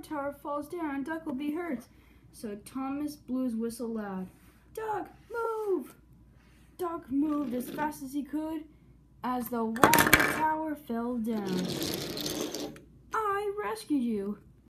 tower falls down, Duck will be hurt. So Thomas blew his whistle loud. Duck, move! Duck moved as fast as he could as the water tower fell down. I rescued you.